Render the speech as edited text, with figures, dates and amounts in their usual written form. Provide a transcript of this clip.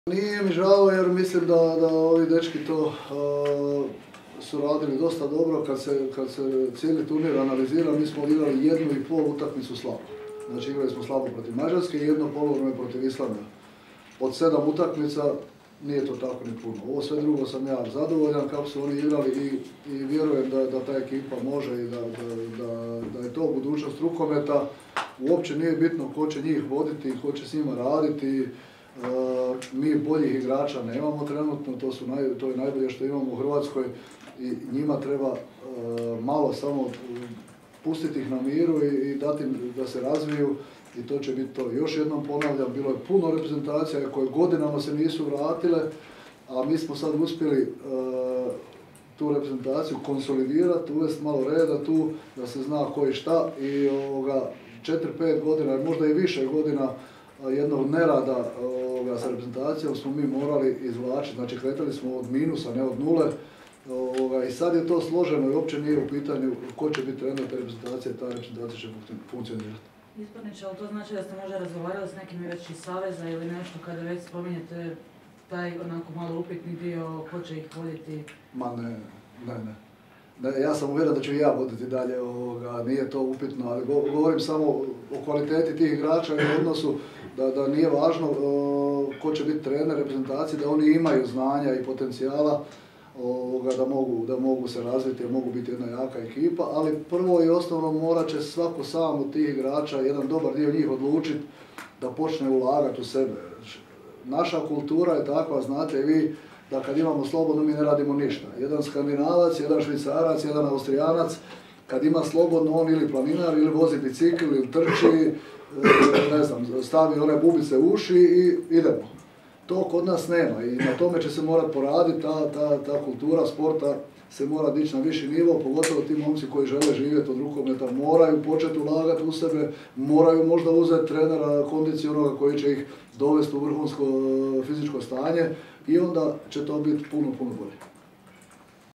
Nije mi žao jer mislim da ovi dečki to su radili dosta dobro. Kad se cijeli turnir analizira, mi smo igrali 1,5 utakmicu slabo. Znači igrali smo slabo protiv Mađarske i jedno poluvreme protiv Islanda. Od 7 utakmica nije to tako ni puno. Ovo sve drugo sam ja zadovoljan kako su oni igrali i vjerujem da ta ekipa može i da je to budućnost rukometa. Uopće nije bitno ko će njih voditi, ko će s njima raditi. Mi boljih igrača nemamo trenutno, to je najbolje što imamo u Hrvatskoj i njima treba malo samo pustiti ih na miru i dati im da se razviju i to će biti to. Još jednom ponavljam, bilo je puno reprezentacija koje godinama se nisu vratile, a mi smo sad uspjeli tu reprezentaciju konsolidirati, uvesti malo reda tu, da se zna ko i šta i 4-5 godina, možda i više godina jednog nerada sa reprezentacijom smo mi morali izvlačiti, znači kretali smo od minusa, ne od nule. I sad je to složeno i uopće nije u pitanju ko će biti trener te reprezentacije, ta reprezentacija će funkcionirati. Ispadniče, ali to znači da ste možda razgovarali s nekim već iz saveza ili nešto kada već spominjete taj onako malo upitni dio ko će ih voditi? Ma ne. Ja sam uvjeren da ću i ja voditi dalje, nije to upitno, ali govorim samo o kvaliteti tih igrača i o odnosu da nije važno ko će biti trener reprezentacije, da oni imaju znanja i potencijala da mogu se razviti, da mogu biti jedna jaka ekipa, ali prvo i osnovno morat će svako sam od tih igrača, jedan dobar dio njih odlučiti da počne ulagati u sebe. Naša kultura je takva, znate vi, da kad imamo slobodno mi ne radimo ništa. Jedan Skandinavac, jedan Švicarac, jedan Austrijanac, kad ima slobodno on ili planinar, ili vozi bicikl, ili trči, ne znam, stavi one bubice u uši i idemo. To kod nas nema i na tome će se morati poraditi, ta kultura sporta se mora dići na viši nivo, pogotovo ti momci koji žele živjeti od rukometa, moraju početi ulagati u sebe, moraju možda uzeti trenera, kondicionoga koji će ih dovesti u vrhunsko fizičko stanje i onda će to biti puno bolje.